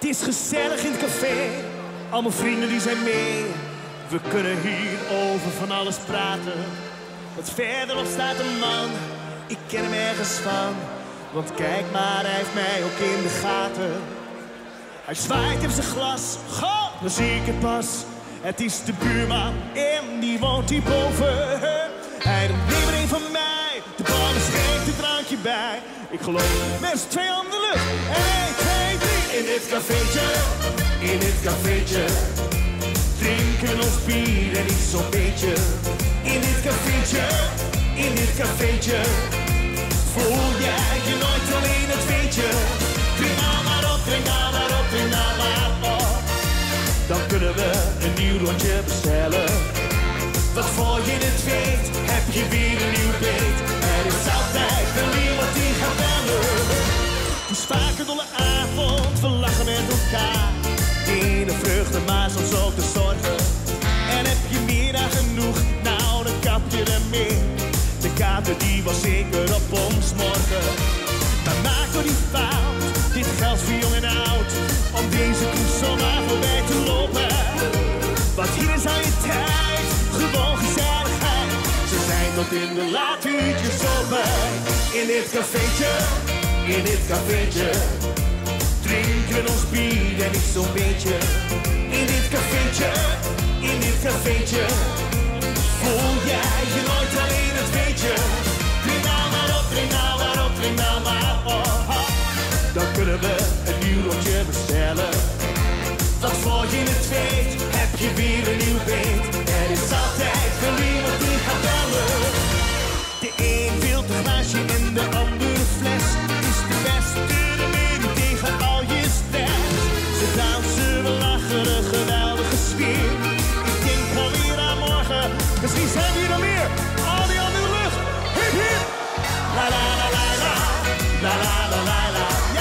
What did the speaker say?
is gezellig in het café, al mijn vrienden die zijn mee. We kunnen hier over van alles praten. Wat verderop staat een man, ik ken hem ergens van. Want kijk maar, hij heeft mij ook in de gaten. Hij zwaait op zijn glas, goh, dan zie ik het pas. Het is de buurman en die woont hierboven. Hij doet niet meer een van mij, de ballen schenkt een drankje bij. Ik geloof met z'n twee handen lucht. En 1, 2, 3. In dit cafeetje, in dit cafeetje, drinken we ons bier en niet zo'n beetje. In dit cafeetje, in dit cafeetje, voel jij je nooit alleen, het weet je. Drink nou maar op, drink nou maar op, drink nou maar op. Dan kunnen we een nieuw rondje bestellen. Wat voor je het weet, heb je weer een nieuw beet. Er is altijd wel iemand die gaat bellen. Het is vaak een dolle avond, we lachen met elkaar. In de vreugde, maar soms ook de zorgen. En heb je meer dan genoeg, nou dan kap je ermee. De kater die was zeker op ons morgen. Maar maak door die fout, dit geldt voor jong en oud. Om deze koers zomaar voorbij te lopen. Want hier is al je tijd, gewoon gezelligheid. Ze zijn tot in de late uurtjes open. In dit cafeetje, in dit cafeetje, drinken we ons bier en niet zo'n beetje. In dit cafeetje, in dit cafeetje, voel jij je nooit alleen, het weet je. Drink nou maar op, drink nou maar op, drink nou maar op. Dan kunnen we een nieuw rondje bestellen. Wat voor je het weet, heb je weer een nieuw beet. Er is altijd wel iemand die gaat bellen. De een wil een glaasje en de andere fles. Is de beste remedie tegen al je stress. Ze dansen, we lachen, een geweldige sfeer. Ik denk alweer aan morgen, misschien zijn we hier nog meer. Al die handen in de lucht, hip hip. La la la la la, la la la la la.